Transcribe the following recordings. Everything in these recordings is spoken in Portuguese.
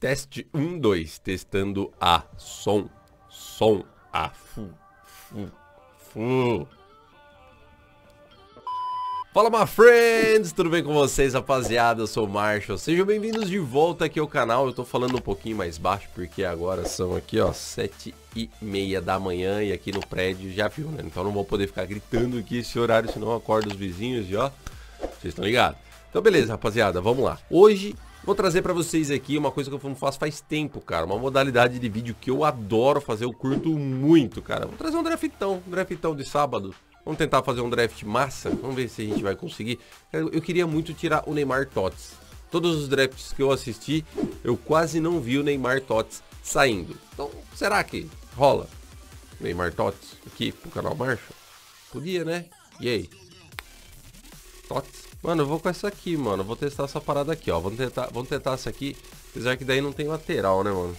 Teste 1, 2, testando a som, a fu. Fala, my friends! Tudo bem com vocês, rapaziada? Eu sou o Marshall. Sejam bem-vindos de volta aqui ao canal. Eu tô falando um pouquinho mais baixo porque agora são aqui, ó, 7h30 da manhã e aqui no prédio já viu, né? Então não vou poder ficar gritando aqui esse horário, senão eu acordo os vizinhos e ó, vocês estão ligados? Então beleza, rapaziada, vamos lá. Hoje vou trazer pra vocês aqui uma coisa que eu não faço faz tempo, cara. Uma modalidade de vídeo que eu adoro fazer, eu curto muito, cara. Vou trazer um draftão de sábado. Vamos tentar fazer um draft massa. Vamos ver se a gente vai conseguir. Eu queria muito tirar o Neymar Tots. Todos os drafts que eu assisti, eu quase não vi o Neymar Tots saindo. Então, será que rola Neymar Tots aqui pro canal Marshall? Podia, né? E aí? Tots? Mano, eu vou com essa aqui, mano. Vou testar essa parada aqui, ó. Vamos tentar essa aqui. Apesar que daí não tem lateral, né, mano?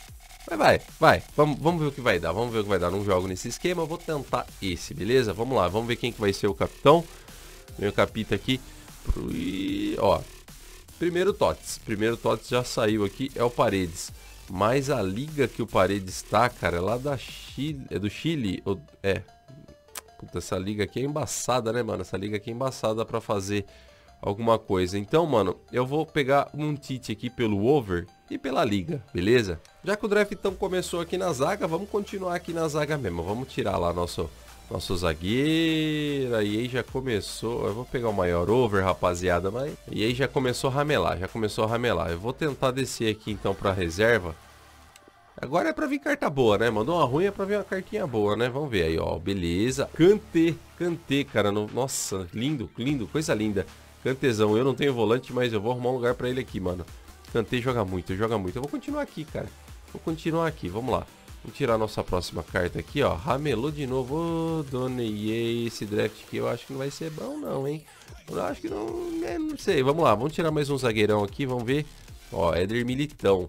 Vai. Vamos ver o que vai dar. Vamos ver o que vai dar. Não jogo nesse esquema. Eu vou tentar esse, beleza? Vamos lá. Vamos ver quem que vai ser o capitão. Meu capita aqui. E, ó. Primeiro Tots já saiu aqui. É o Paredes. Mas a liga que o Paredes tá, cara, é lá da Chile. É do Chile? É. Puta, essa liga aqui é embaçada, né, mano? Essa liga aqui é embaçada pra fazer alguma coisa. Então, mano, eu vou pegar um Tite aqui pelo over e pela liga, beleza? Já que o draftão começou aqui na zaga, vamos continuar aqui na zaga mesmo. Vamos tirar lá nosso zagueiro. E aí já começou. Eu vou pegar o maior over, rapaziada. Mas... E aí já começou a ramelar. Eu vou tentar descer aqui então pra reserva. Agora é pra vir carta boa, né? Mandou uma ruim, é pra vir uma cartinha boa, né? Vamos ver aí, ó. Beleza. Kanté, cara. Nossa, lindo, coisa linda. Kantezão. Eu não tenho volante, mas eu vou arrumar um lugar pra ele aqui, mano. Kanté joga muito. Eu vou continuar aqui, cara. Vamos lá. Vamos tirar a nossa próxima carta aqui, ó. Ramelou de novo. Ô, donei esse draft aqui. Eu acho que não vai ser bom, não, hein? Eu acho que não... não sei. Vamos lá. Vamos tirar mais um zagueirão aqui. Vamos ver. Ó, Éder Militão.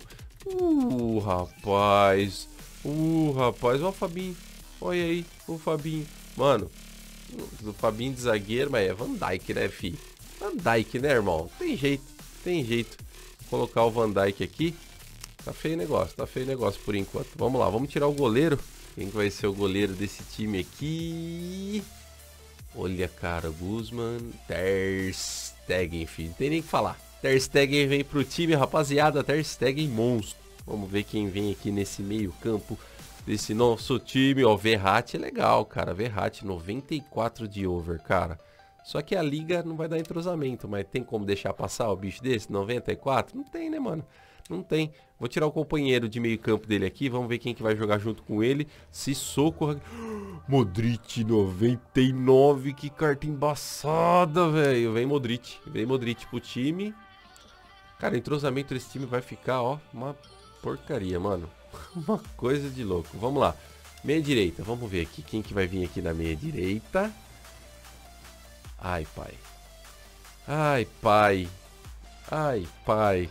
Rapaz. Olha o Fabinho. Olha aí, o Fabinho. Mano, o Fabinho de zagueiro, mas é Van Dijk, né, fi? Van Dijk, né, irmão? Tem jeito. Vou colocar o Van Dijk aqui. Tá feio o negócio por enquanto. Vamos lá, vamos tirar o goleiro. Quem que vai ser o goleiro desse time aqui? Olha, cara, Guzman, Ter Stegen, filho. Não tem nem o que falar. Ter Stegen vem pro time, rapaziada. Ter Stegen monstro. Vamos ver quem vem aqui nesse meio campo desse nosso time. Ó, Verratti é legal, cara. Verratti, 94 de over, cara. Só que a liga não vai dar entrosamento. Mas tem como deixar passar o bicho desse? 94? Não tem, né, mano? Não tem. Vou tirar o companheiro de meio campo dele aqui. Vamos ver quem que vai jogar junto com ele. Sissoko. Modric, 99. Que carta embaçada, velho. Vem Modric pro time. Cara, o entrosamento desse time vai ficar, ó, uma porcaria, mano. Uma coisa de louco. Vamos lá. Meia direita. Vamos ver aqui. Quem que vai vir aqui na meia direita? Ai, pai.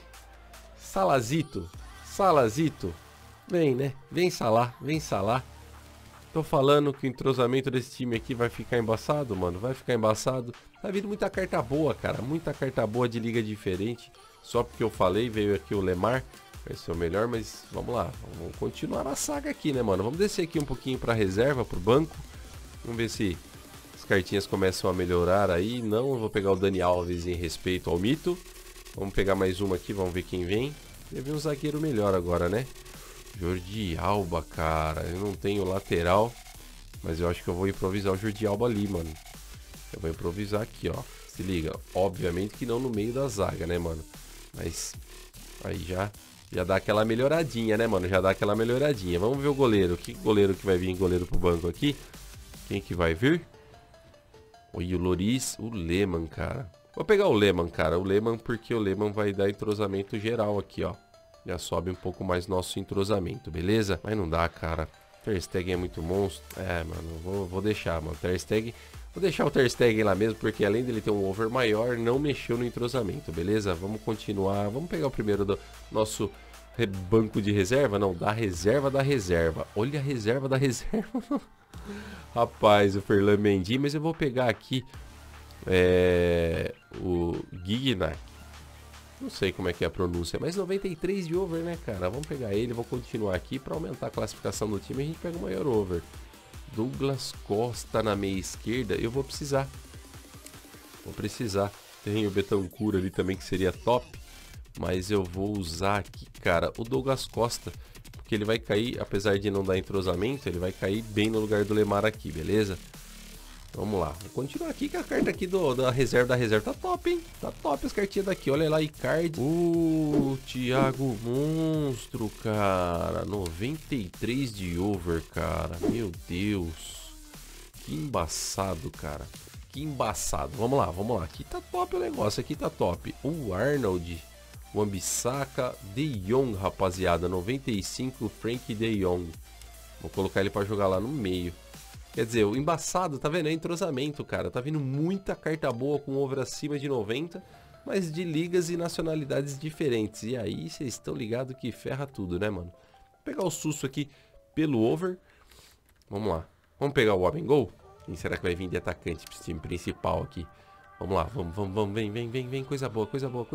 Salazito. Vem, né? Vem Salah. Tô falando que o entrosamento desse time aqui vai ficar embaçado, mano. Vai ficar embaçado. Tá vindo muita carta boa, cara. Muita carta boa de liga diferente. Só porque eu falei, veio aqui o Lemar. Vai ser o melhor, mas vamos lá. Vamos continuar a saga aqui, né, mano? Vamos descer aqui um pouquinho pra reserva, pro banco. Vamos ver se as cartinhas começam a melhorar aí. Não, eu vou pegar o Dani Alves em respeito ao mito. Vamos pegar mais uma aqui, vamos ver quem vem. Deve vir um zagueiro melhor agora, né? Jordi Alba, cara. Eu não tenho lateral, mas eu acho que eu vou improvisar o Jordi Alba ali, mano. Eu vou improvisar aqui, ó. Se liga. Obviamente que não no meio da zaga, né, mano? Mas aí já dá aquela melhoradinha, né, mano? Vamos ver o goleiro. Que goleiro que vai vir? Goleiro pro banco aqui. Quem que vai vir? Oi, o Loris. O Lehmann, cara. Vou pegar o Lehmann, cara. O Lehmann porque o Lehmann vai dar entrosamento geral aqui, ó. Já sobe um pouco mais nosso entrosamento, beleza? Mas não dá, cara. Ter Stegen é muito monstro. É, mano, vou deixar, mano. Ter Stegen... Vou deixar o Ter Stegen lá mesmo, porque além dele ter um over maior, não mexeu no entrosamento, beleza? Vamos continuar. Vamos pegar o primeiro do nosso banco de reserva. Não, da reserva. Olha a reserva da reserva. Rapaz, o Ferland Mendy. Mas eu vou pegar aqui o Gignac. Não sei como é que é a pronúncia, mas 93 de over, né, cara? Vamos pegar ele, vou continuar aqui para aumentar a classificação do time. A gente pega o maior over. Douglas Costa na meia esquerda, eu vou precisar. Tem o Betancur ali também que seria top, mas eu vou usar aqui, cara, o Douglas Costa, porque ele vai cair, apesar de não dar entrosamento, ele vai cair bem no lugar do Lemar aqui, beleza? Vamos lá, vou continuar aqui, que a carta aqui da reserva tá top, hein? Tá top as cartinhas daqui, olha lá, Icardi. Thiago Monstro, cara, 93 de over, cara, meu Deus. Que embaçado, cara. Que embaçado. Vamos lá. Aqui tá top o negócio, aqui tá top. O Arnold, o Ambissaca, De Jong, rapaziada, 95, Frank De Jong. Vou colocar ele pra jogar lá no meio. Quer dizer, o embaçado, tá vendo? É entrosamento, cara. Tá vindo muita carta boa com over acima de 90, mas de ligas e nacionalidades diferentes. E aí, vocês estão ligados que ferra tudo, né, mano? Vou pegar o susto aqui pelo over. Vamos lá. Vamos pegar o Open Goal? Quem será que vai vir de atacante pro time principal aqui? Vamos lá, vamos, vem, coisa boa.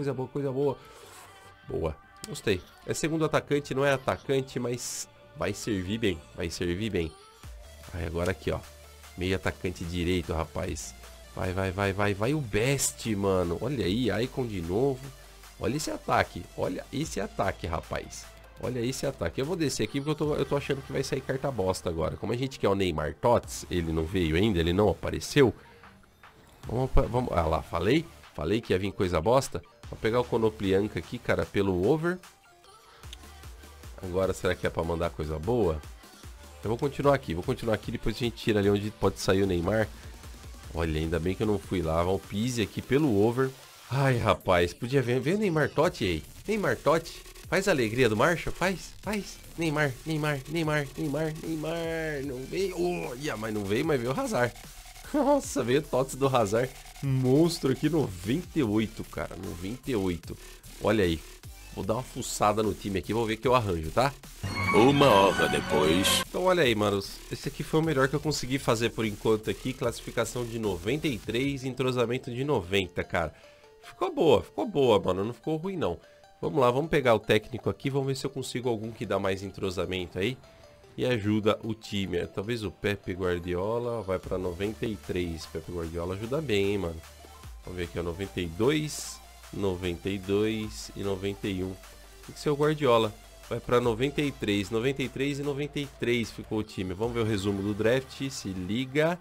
Boa, gostei. É segundo atacante, não é atacante, mas vai servir bem, Aí agora aqui, ó, meio atacante direito, rapaz. Vai o Best, mano. Olha aí, Icon de novo. Olha esse ataque, rapaz. Olha esse ataque. Eu vou descer aqui porque eu tô achando que vai sair carta bosta agora. Como a gente quer o Neymar Tots, ele não veio ainda, ele não apareceu. Vamos, ah lá, falei que ia vir coisa bosta. Vou pegar o Konoplyanka aqui, cara, pelo over. Agora, será que é pra mandar coisa boa? Eu vou continuar aqui, depois a gente tira ali onde pode sair o Neymar. Olha, ainda bem que eu não fui lá. Vamos Pise aqui pelo over. Ai, rapaz, podia ver o Neymar Totti aí. Neymar Totti. Faz a alegria do Marshall, faz. Neymar. Não veio. Olha, mas não veio, mas veio o Hazard. Nossa, veio o Tots do Hazard. Monstro aqui, 98, cara. 98. Olha aí. Vou dar uma fuçada no time aqui, vou ver o que eu arranjo, tá? 1 hora depois. Então olha aí, manos. Esse aqui foi o melhor que eu consegui fazer por enquanto aqui. Classificação de 93, entrosamento de 90, cara. Ficou boa, mano. Não ficou ruim, não. Vamos lá, vamos pegar o técnico aqui, vamos ver se eu consigo algum que dá mais entrosamento aí e ajuda o time. Talvez o Pepe Guardiola vai para 93. Pepe Guardiola ajuda bem, hein, mano. Vamos ver aqui, ó, 92, 92 e 91. Tem que ser o Guardiola. Vai para 93, 93 e 93 ficou o time. Vamos ver o resumo do draft, se liga.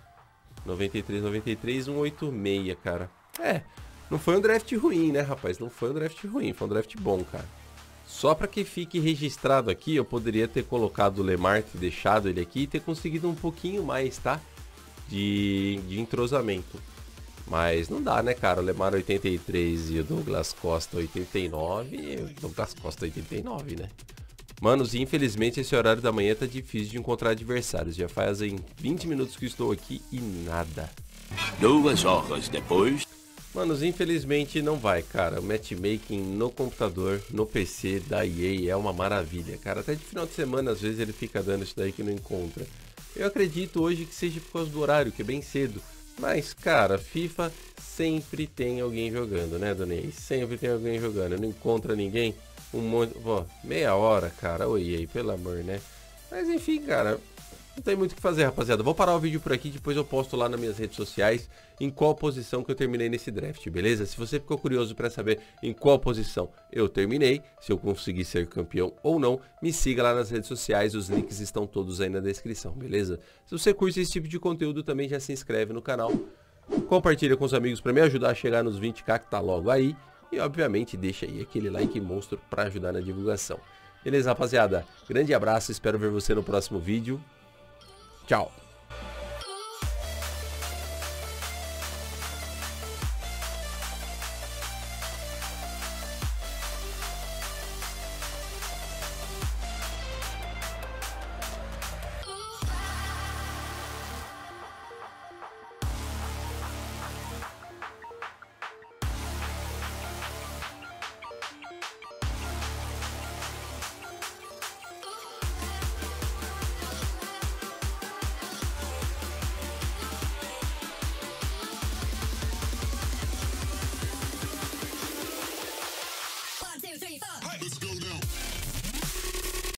93, 93, 186, cara. Não foi um draft ruim, né, rapaz? Não foi um draft ruim, foi um draft bom, cara. Só para que fique registrado aqui, eu poderia ter colocado o Lemar, ter deixado ele aqui e ter conseguido um pouquinho mais, tá? De entrosamento. Mas não dá, né, cara? O Lemar 83 e o Douglas Costa 89. E o Douglas Costa 89, né? Manos, infelizmente esse horário da manhã tá difícil de encontrar adversários. Já fazem 20 minutos que estou aqui e nada. 2 horas depois. Manos, infelizmente não vai, cara. O matchmaking no computador, no PC da EA é uma maravilha, cara. Até de final de semana, às vezes ele fica dando isso daí que não encontra. Eu acredito hoje que seja por causa do horário, que é bem cedo. Mas, cara, FIFA sempre tem alguém jogando, né, Donei? Sempre tem alguém jogando. Não encontra ninguém. Um monte... Ó, meia hora, cara. Oi, EA, pelo amor, né? Mas enfim, cara... Não tem muito o que fazer, rapaziada. Vou parar o vídeo por aqui, depois eu posto lá nas minhas redes sociais em qual posição que eu terminei nesse draft, beleza? Se você ficou curioso para saber em qual posição eu terminei, se eu consegui ser campeão ou não, me siga lá nas redes sociais, os links estão todos aí na descrição, beleza? Se você curte esse tipo de conteúdo, também já se inscreve no canal, compartilha com os amigos para me ajudar a chegar nos 20k que tá logo aí e obviamente deixa aí aquele like monstro para ajudar na divulgação. Beleza, rapaziada? Grande abraço, espero ver você no próximo vídeo. Tchau!